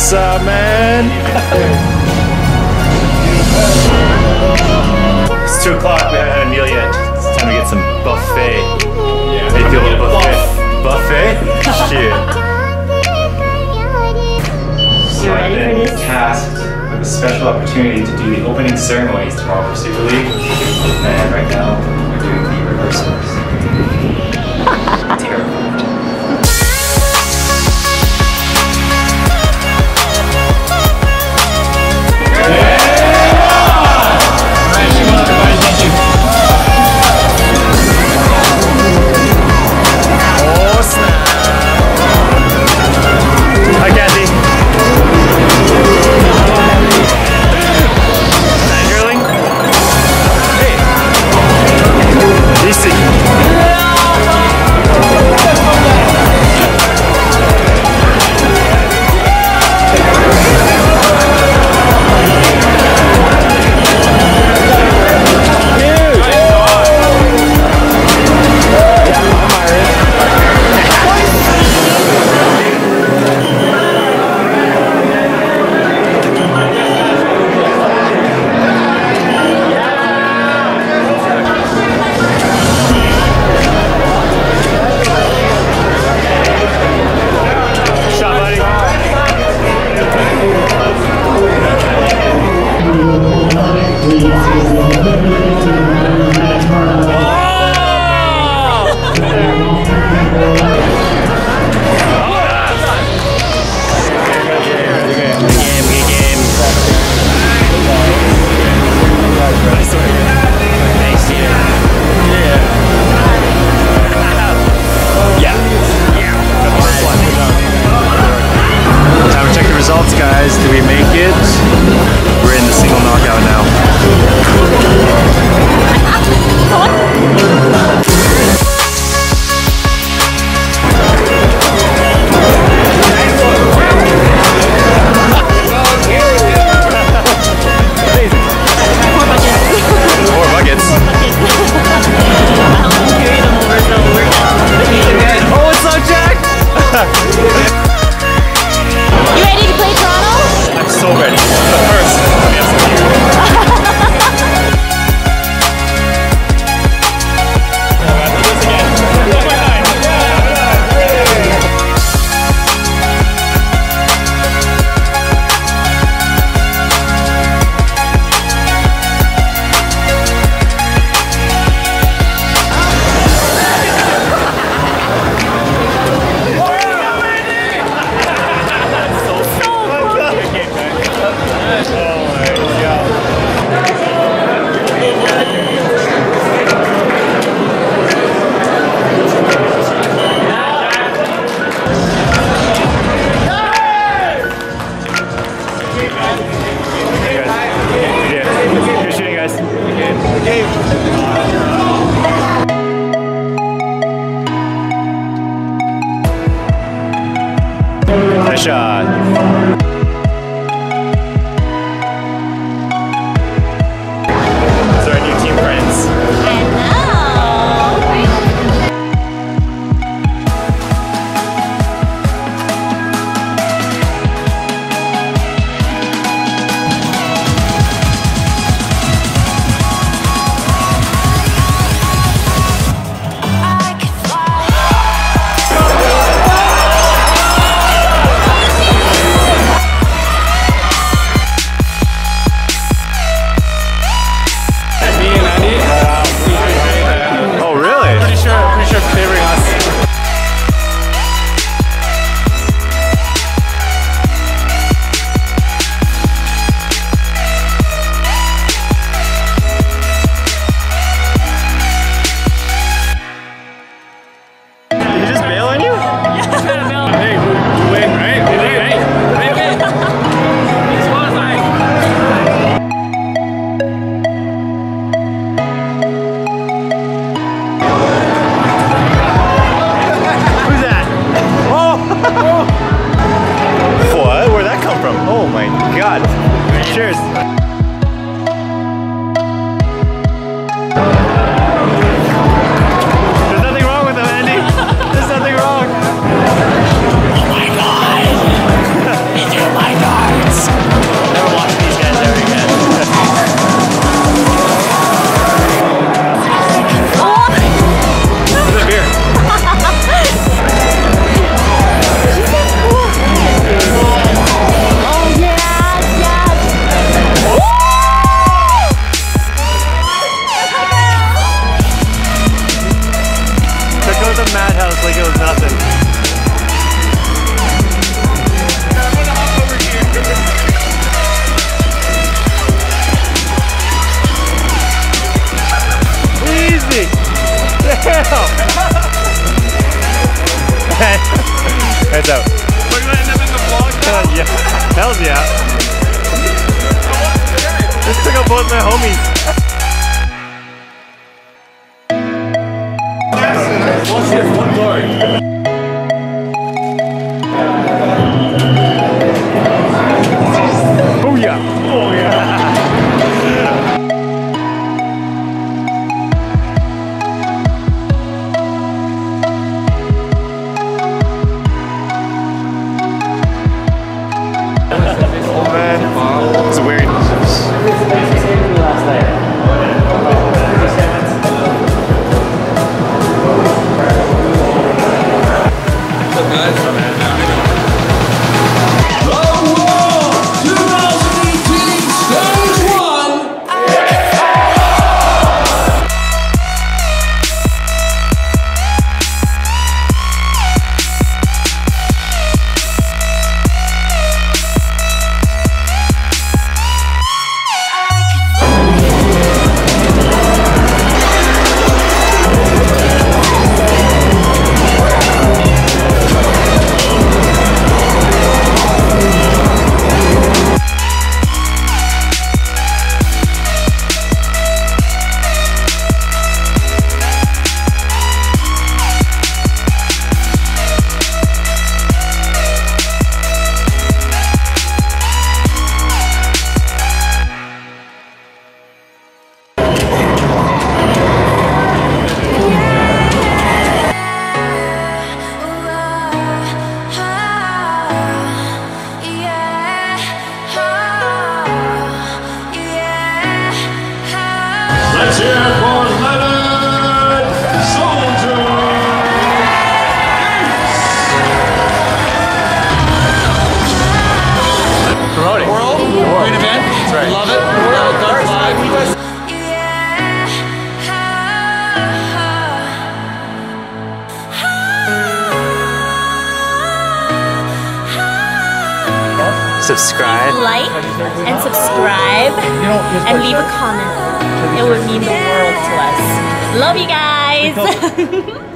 What's up, man? It's 2 o'clock, we haven't had a meal yet. It's time to get some buffet. Yeah, how you feel about buffet? Buffet? Shit. So I've been tasked with a special opportunity to do the opening ceremonies tomorrow for Super League. And right now, we're doing the rehearsals. Terrible. Did we make it? We're in the single knockout now. Four buckets. Oh, it's so jacked! You ready to play Toronto? I'm so ready. But first, let me have some beer. Nice shot. Those are our new team friends. I know. like it was nothing. Easy! Damn! Heads out. We're gonna end up in the vlog now? Yeah. Hells yeah. Just took out both my homies. Watch this, one guard. Oh yeah! Oh yeah! Oh man, it's weird. Let's hear it for Leonard Soldier! Promoting. World, great event. That's right. Love it. World, Dartslive. Subscribe. Like and subscribe and leave a comment. It would mean the world to us. Love you guys.